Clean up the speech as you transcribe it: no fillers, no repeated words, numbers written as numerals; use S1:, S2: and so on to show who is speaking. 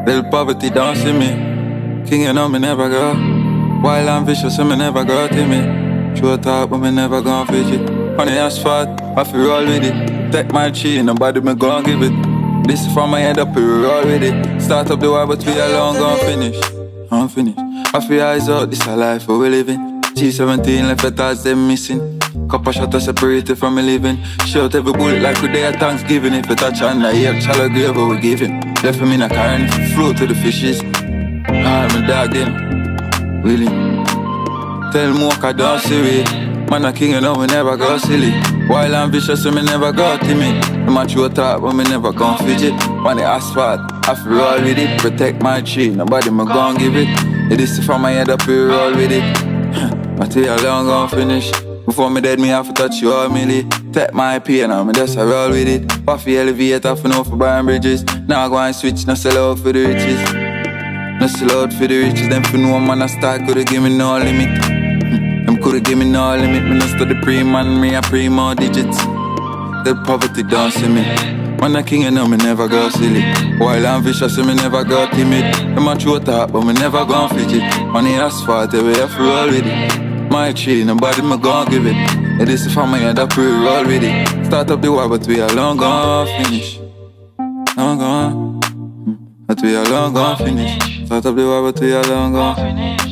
S1: Little poverty don't see me. King, you know me never go. Wild and vicious, so me never go timid. True talk, but me never gon' fidget. On the asphalt, I feel roll with it. Take my tree, nobody me gon' give it. This is from my head up, we roll with it. Start up the war, but we alone gon' finish. I'm finished. I feel eyes out, this a life we living. T17 left at us, them missing. Couple shots separated from me living. Shout every bullet like we day at Thanksgiving. If you touch on the ear, shallow grave we giving. Left him in a car and float to the fishes. Ah, my dog them, willing. Tell Mocha don't see it. Man a king, you know me never go silly. Wild and vicious, so me never go timid. I'm a true talk, but me never gon' fidget. On the asphalt, I feel roll with it. Protect my tree, nobody me gon' give it. It is from my head up, we roll with it. I tell you how long gon' finish. Before me dead, me have to touch you all milli. Take my pain, and me just a roll with it. Puffy elevator for no for buying bridges. Now go and switch, no sell out for the riches. No sell out for the riches. Them for no man a start, coulda give me no limit. Them coulda give me no limit. Me no study pre-man, me a pre-more digits. The poverty don't see me. Man a king, you know me never go silly. Wild and vicious, so me never go timid. Them a true talk, but me never gon' fidget. On the asphalt, we have to roll with it. My tree, nobody me gon' give it. It is from my head up, we roll with it. Start up the war, but we alone gon' finish. Long gone, but we alone gon' finish. Start up the war, but we alone gon' finish.